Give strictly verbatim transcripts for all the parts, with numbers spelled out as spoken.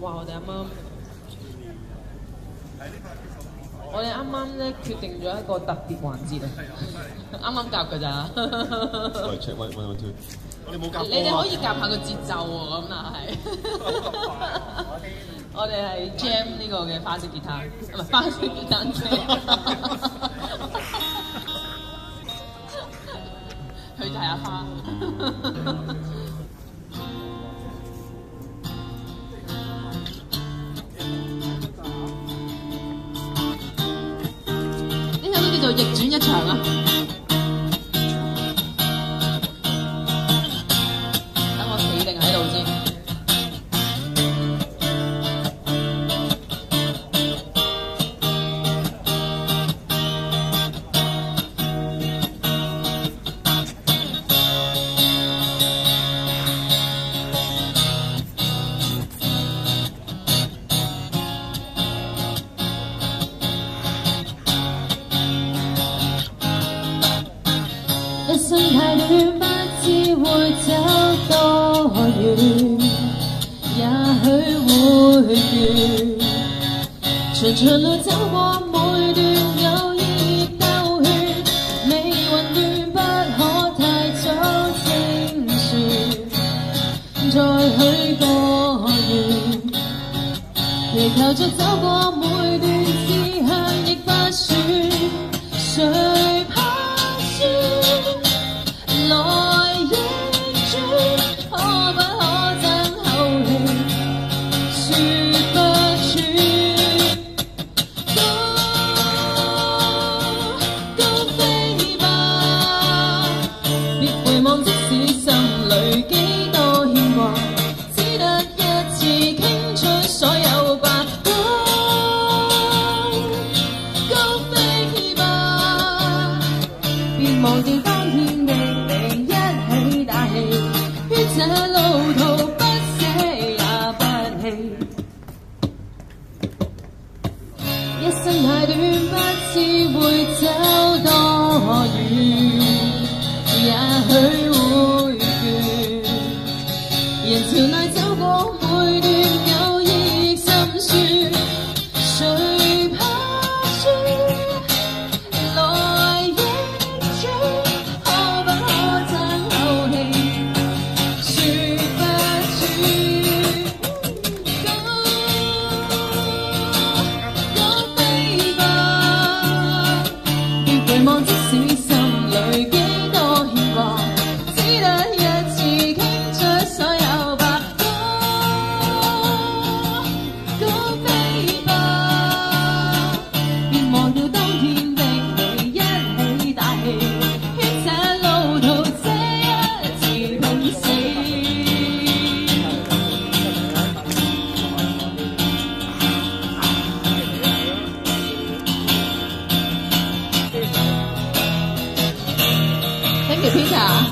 哇！我哋啱啱，我哋啱啱咧決定咗一個特別環節啊，啱啱夾㗎咋。 喂 check one one one two， 我哋冇夾。 你哋可以夾下個節奏喎，咁啊係。我哋係 jam 呢個嘅花式吉他，唔係花式吉他 jam。去睇下花。呢首叫做《逆轉一場》啊！等我企定喺度先。一生太短，不知會走多遠，也許會倦。長長路走過每段有意兜圈，未混亂不可太早清算，再許個願，祈求着走過每段志向亦不算，誰怕輸？來逆轉，可不可爭口氣，說不穿。高高飛吧，別回望，即使心裏幾多牽掛，只得一次傾出所有吧。高高飛吧，別忘掉當天的。這路途不捨也不棄，一生太短，不知會走多遠，也許會倦。人潮內走過每段有意心酸，誰怕輸？來逆轉，可不可爭口氣？回望，即使心裏幾多牽掛，只得一次傾出所有吧。高高飛吧，別忘掉當天的你，一起打氣，於這路途這一次拼死。Thank you, Peter。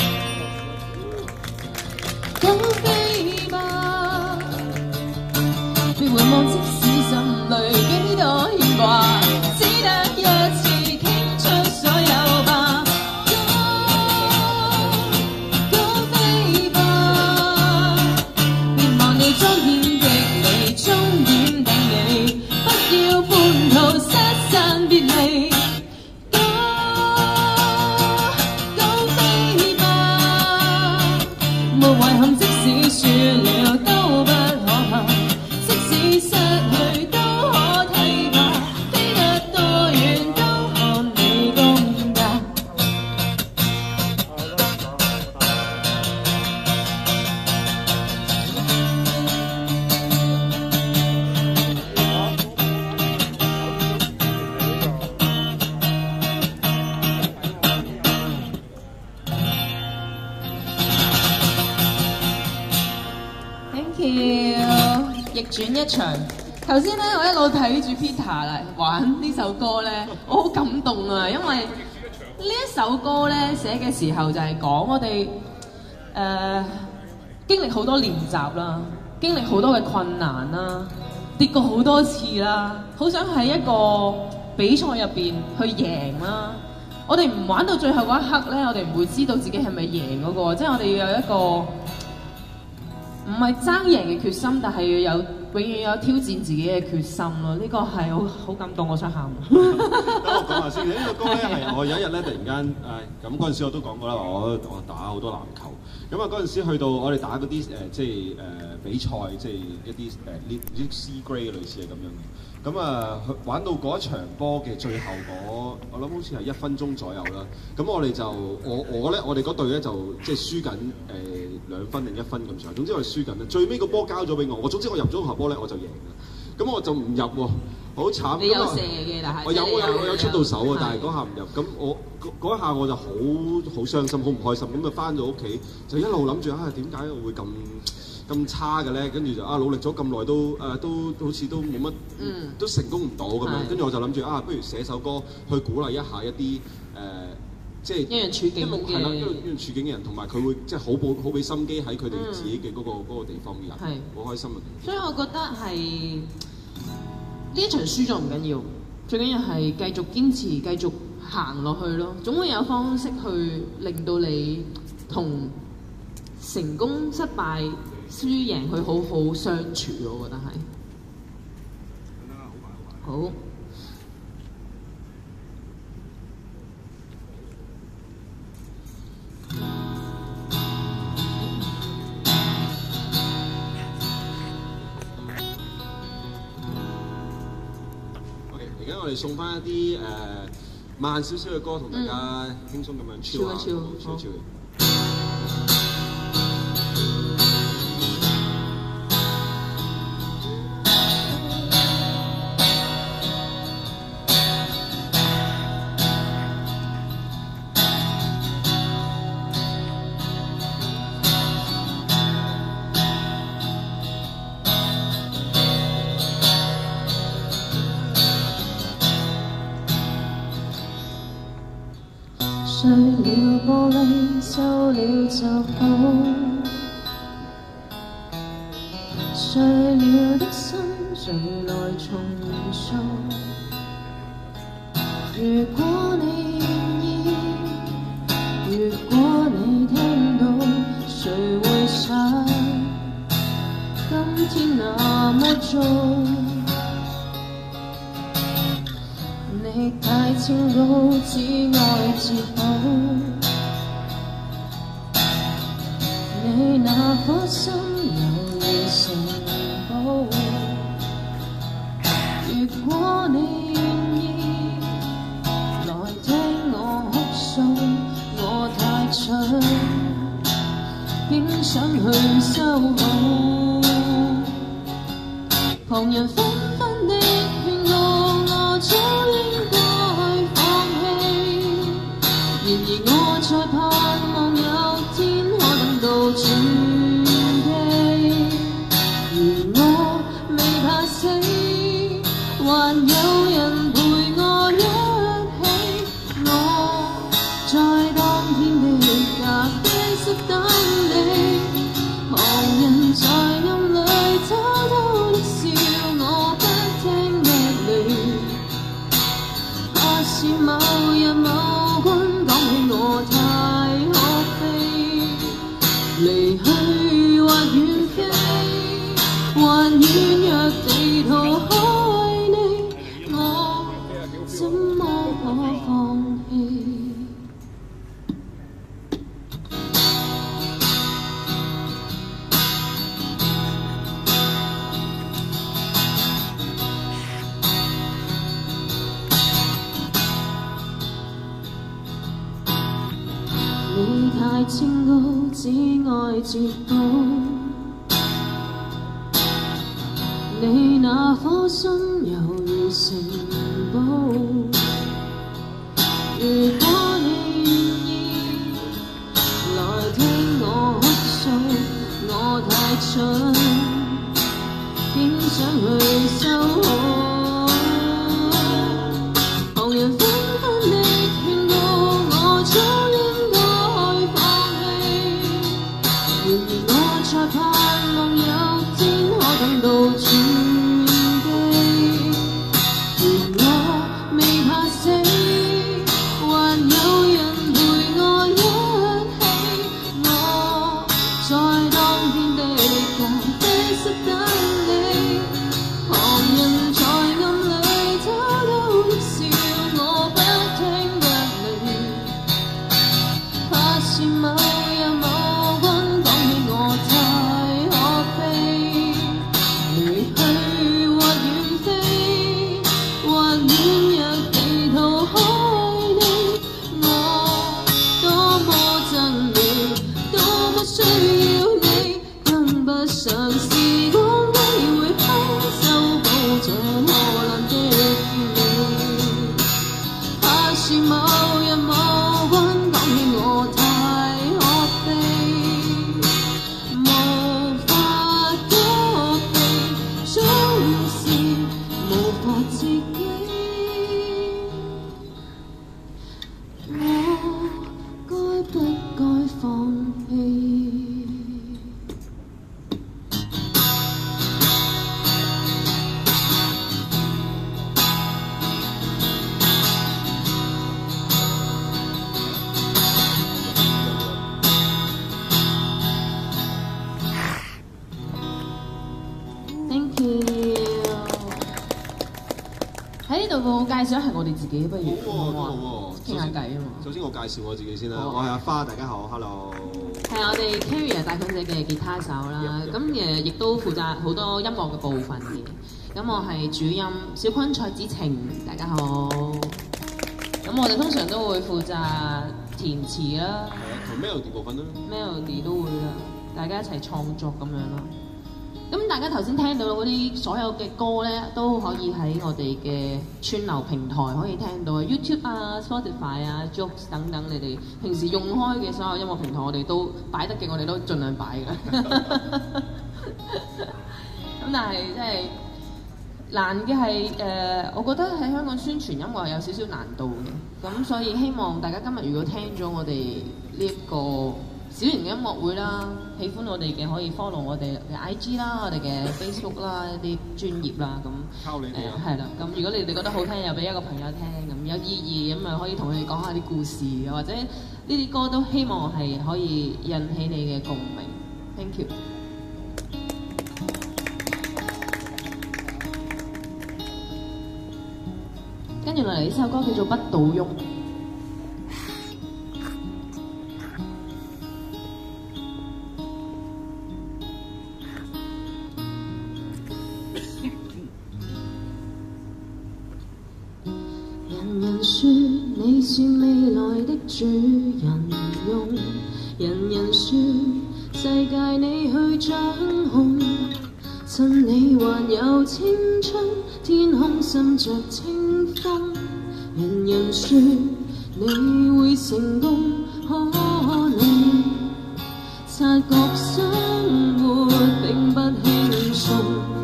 高飛吧，別回望，即使心裏幾多牽掛，只得一次傾出所有吧。高高飛吧，別忘掉莊嚴的你，終點等你，不要半途失散別離。沒遺憾，即使輸了都不可怕，即使失去都可替吧，飛得多遠都看你公價。Thank you， 逆轉一場。頭先咧，我一路睇住 Peter 嚟玩呢首歌咧，我好感動啊！因為呢一首歌咧寫嘅時候就係講我哋誒、呃、經歷好多練習啦，經歷好多嘅困難啦，跌過好多次啦，好想喺一個比賽入邊去贏啦。我哋唔玩到最後嗰一刻咧，我哋唔會知道自己係咪贏嗰個，即係我哋要有一個唔係爭贏嘅決心，但係要有永遠有挑戰自己嘅決心咯。呢、這個係好好感動，我想喊。 等我講下先，呢、這個歌咧係我有一日咧突然間誒，咁嗰陣時我都講過啦，我我打好多籃球。咁啊嗰陣時去到我哋打嗰啲誒即係誒、呃、比賽，即係一啲誒呢啲 C grade 類似係咁樣嘅。咁啊玩到嗰一場波嘅最後嗰，我諗好似係一分鐘左右啦。咁我哋就我我咧，我哋嗰隊咧就即係輸緊誒兩分定一分咁上。總之我哋輸緊啦。最尾個波交咗俾我，我總之我入咗個波咧我就贏啦。咁我就唔入喎，好慘。 你有射嘅，但係我有我有我有出到手啊，但係嗰下唔入。咁我嗰一下我就好好傷心，好唔開心。咁就翻到屋企就一路諗住啊，點解會咁咁差嘅咧？跟住就啊，努力咗咁耐都誒、啊、都好似都冇乜，嗯、都成功唔到咁樣。跟住我就諗住啊，不如寫首歌去鼓勵一下一啲誒、呃，即係一樣處境嘅， 係啦，一樣一樣處境嘅人，同埋佢會即係好報好俾心機喺佢哋自己嘅嗰、嗰個嗰、嗯、個地方嘅人，好開心啊！ 所以我覺得係呢一場輸咗唔緊要，最緊要係繼續堅持，繼續行落去咯。總會有方式去令到你同成功、失敗、輸贏去好好相處，我覺得係。好。 而家我哋送翻一啲誒、呃、慢少少嘅歌，同大家輕鬆咁樣超下，超超。 碎了玻璃，收了就好。碎了的心，誰來重塑？如果你願意，如果你聽到，誰會想今天那麼早？你太清高，只愛自保。你那顆心猶如城堡。如果你願意來聽我哭訴，我太蠢，竟想去修好。旁人紛紛的勸告我早應該放棄，然而我在盼望有天可等到轉機。如我未怕死，還有人陪我一起，我在當天的咖啡室等你。旁人在暗裏偷偷的笑，我不聽得了。怕是某日某君講起我太可悲，離去或遠飛，還軟弱地逃開你，我怎麼可放棄？你太清高，只愛折保。你那顆心猶如城堡。如果你願意來聽我哭訴，我太蠢，竟想去修好。旁人紛紛的勸告我早應該放棄，然而我在盼望有天可等到轉機。如我若地圖開你，我多麼憎你，多麼需要你，更不想時光機會修補這麼爛的你。怕是某日某君講起我太可悲，無法躲避，總是無法自己。我該不該放棄？Thank you。喺呢度個介紹係我哋自己，不如好喎，都好喎， 傾下偈啊嘛。 首先我介紹我自己先啦，我係阿花，大家好 ，hello。 係我哋 Carrier 大強姐嘅吉他手啦，咁誒亦都負責好多音樂嘅部分嘅。咁我係主音小坤蔡子晴，大家好。咁我哋通常都會負責填詞啦， 係啊，同 melody 部分啦 melody 都會啦，大家一齊創作咁樣咯。咁大家頭先聽到嗰啲所有嘅歌咧，都可以喺我哋嘅串流平台可以聽到 ，YouTube 啊、Spotify 啊、Joox 等等，你哋平時用開嘅所有音樂平台，我哋都擺得嘅，我哋都盡量擺嘅。咁但係即係難嘅係誒，我覺得喺香港宣傳音樂有少少難度嘅，咁所以希望大家今日如果聽咗我哋呢一個小型嘅音樂會啦，喜歡我哋嘅可以 follow 我哋嘅 I G 啦，我哋嘅 Facebook 啦，一啲專頁啦，咁靠你哋啊！ 係啦，咁如果你哋覺得好聽，又俾一個朋友聽，咁有意義，咁咪可以同佢哋講下啲故事，或者呢啲歌都希望係可以引起你嘅共鳴。Thank you。跟住落嚟呢首歌叫做《不倒翁》。人人說你是未來的主人翁，人人說世界你去掌控，趁你還有青春，天空滲着清風。人人說你會成功，可你察覺生活並不輕鬆。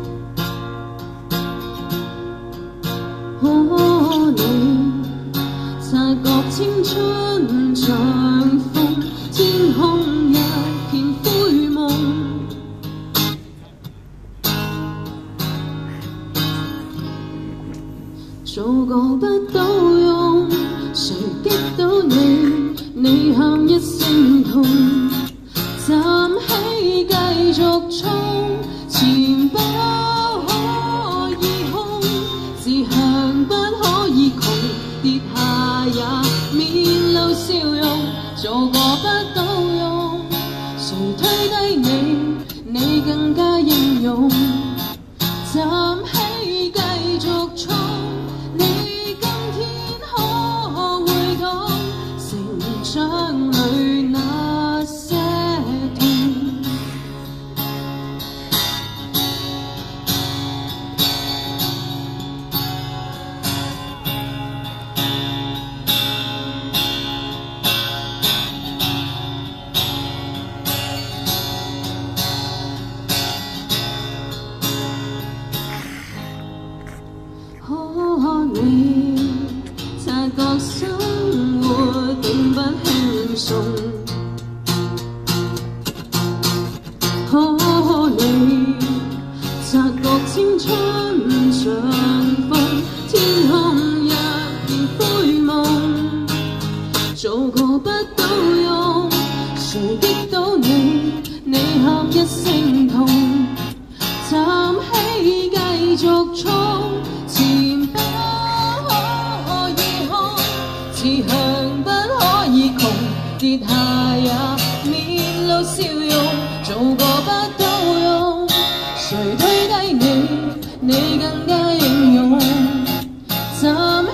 可你察覺青春像風，天空一片灰夢。做個不倒翁，誰擊倒你？你喊一聲痛，站起繼續衝，前不可以空，志向不可以窮，跌下也面露笑容。做個不倒翁，誰推低你？你更加英勇，站起繼續衝。你今天可會講成長裏那些痛？可你察覺生活並不輕鬆，可你察覺青春像風，天空一片灰夢。做個不倒翁，誰擊倒你？你喊一聲痛，站起繼續衝。前不可以空，志向不可以窮，跌下也面露笑容。做個不倒翁，誰推低你？你更加英勇，站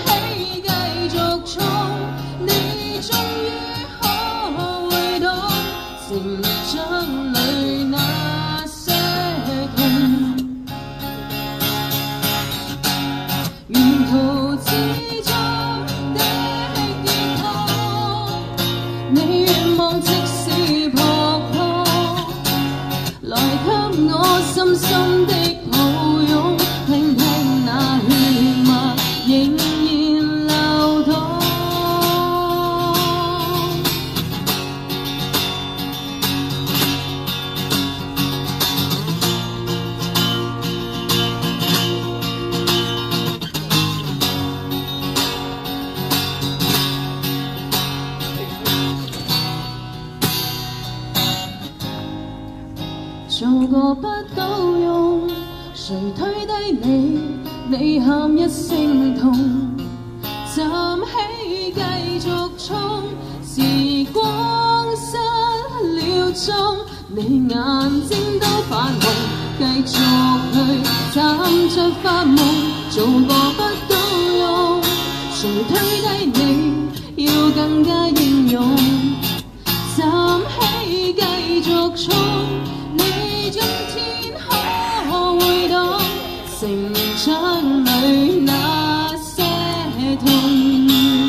誰推低你？你喊一聲痛，站起繼續衝。時光失了蹤，你眼睛都發夢，繼續去站着發夢，做個不到用。誰推低你？要更加英勇，站起繼續衝。你今天可會懂成長裏那些痛？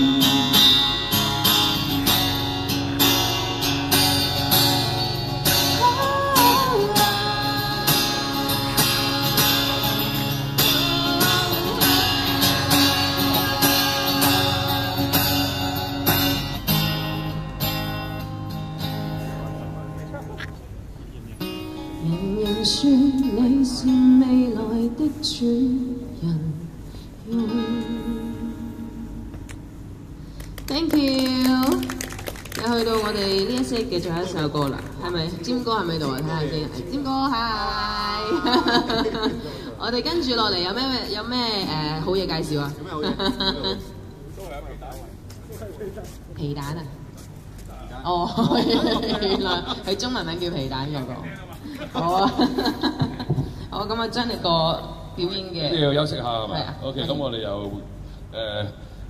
人人說你是未來的主人翁。Thank you。又去到我哋呢一 set 嘅最後一首歌啦，係咪？尖哥係咪喺度啊？睇下先。尖哥，hi。我哋跟住落嚟有咩有咩誒、呃、好嘢介紹啊？有咩好嘢？皮蛋啊！哦，原來佢中文名叫皮蛋嗰個。好啊，好咁啊，將你個表演嘅， 你要休息下係咪？ 係啊。 OK，咁我哋又誒。